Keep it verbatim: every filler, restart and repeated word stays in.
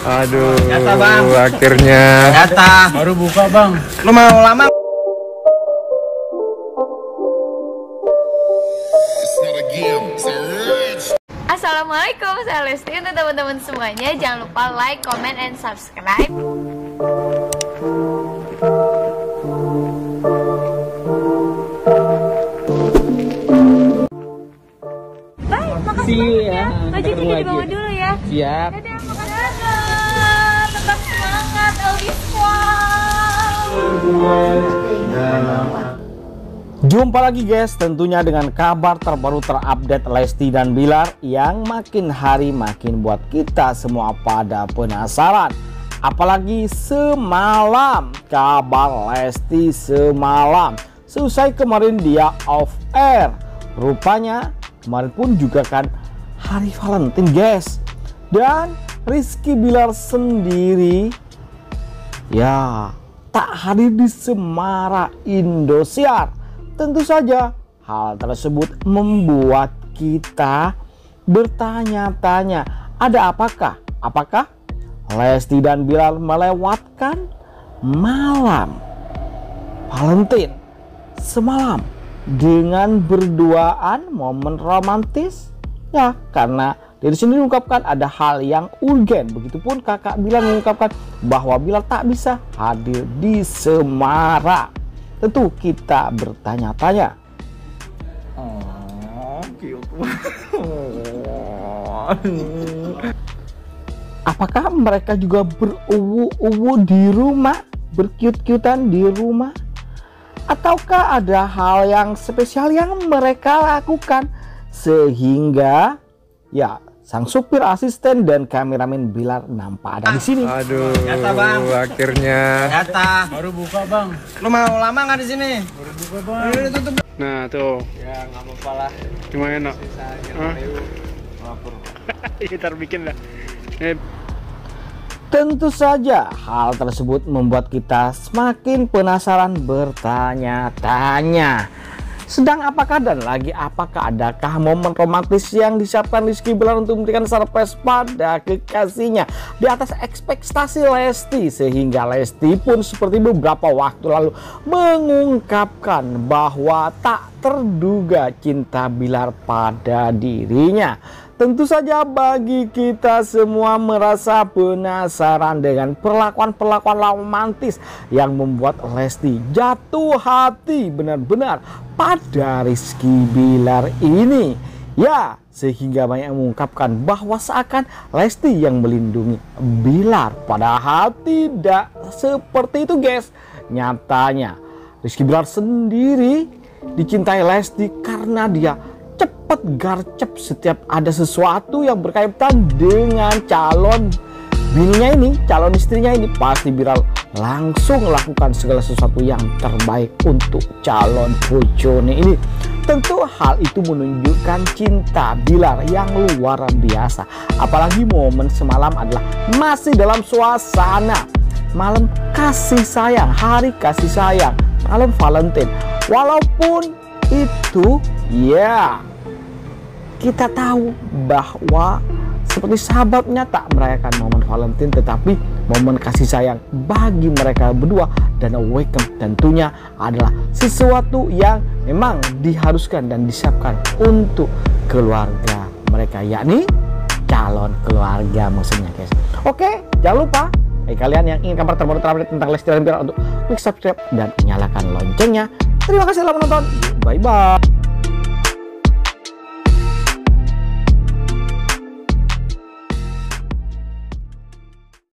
Aduh, Nyata, Bang. Akhirnya. Nyata. Baru buka, Bang. Lu mau lama? Assalamualaikum, saya Lesti. Untuk teman-teman semuanya, jangan lupa like, comment, and subscribe. Bye, makasih banyak ya. Ojek jadi dibawa dulu ya. Siap. Dadah, makasih banyak. Tetap semangat, Elvis. Jumpa lagi guys, tentunya dengan kabar terbaru terupdate Lesti dan Bilar yang makin hari makin buat kita semua pada penasaran. Apalagi semalam, kabar Lesti semalam selesai kemarin dia off air. Rupanya kemarin pun juga kan hari Valentine guys. Dan Rizky Bilar sendiri ya tak hadir di Semara Indosiar. Tentu saja hal tersebut membuat kita bertanya-tanya, ada apakah? Apakah Lesti dan Bilar melewatkan malam Valentine semalam dengan berduaan, momen romantis? Ya, karena dari sini diungkapkan ada hal yang urgen. Begitupun kakak Bilar mengungkapkan bahwa Bilar tak bisa hadir di Semara. Tentu kita bertanya-tanya, oh, apakah mereka juga beruwu-uwu di rumah, berkiut-kiutan di rumah? Ataukah ada hal yang spesial yang mereka lakukan sehingga ya sang supir, asisten, dan kameramen Bilar nampak ada di sini? Aduh, Nyata, Bang. Akhirnya. Nyata. Baru buka, Bang. Lu mau lama nggak di sini? Baru buka, Bang. Udah tutup. Nah tuh. Ya nggak apa-apa lah. Gimana nak? Hah? Lapor. Kita bikin lah. Eh, Tentu saja hal tersebut membuat kita semakin penasaran, bertanya-tanya. Sedang apakah dan lagi apakah adakah momen romantis yang disiapkan Rizky Bilar untuk memberikan surprise pada kekasihnya di atas ekspektasi Lesti, sehingga Lesti pun seperti beberapa waktu lalu mengungkapkan bahwa tak terduga cinta Bilar pada dirinya. Tentu saja bagi kita semua merasa penasaran dengan perlakuan-perlakuan romantis yang membuat Lesti jatuh hati benar-benar pada Rizky Bilar ini. Ya, sehingga banyak mengungkapkan bahwa seakan Lesti yang melindungi Bilar. Padahal tidak seperti itu guys. Nyatanya Rizky Bilar sendiri dicintai Lesti karena dia cepat garcep setiap ada sesuatu yang berkaitan dengan calon bininya ini, calon istrinya ini, pasti Bilar langsung lakukan segala sesuatu yang terbaik untuk calon bojone ini. Tentu hal itu menunjukkan cinta Bilar yang luar biasa. Apalagi momen semalam adalah masih dalam suasana malam kasih sayang, hari kasih sayang, malam Valentine. Walaupun itu ya kita tahu bahwa seperti sahabatnya tak merayakan momen Valentine, tetapi momen kasih sayang bagi mereka berdua dan Awaken tentunya adalah sesuatu yang memang diharuskan dan disiapkan untuk keluarga mereka, yakni calon keluarga maksudnya guys. Oke, jangan lupa bagi kalian yang ingin kabar terbaru terupdate tentang Lesti dan Bilar untuk klik subscribe dan nyalakan loncengnya. Terima kasih telah menonton, bye bye.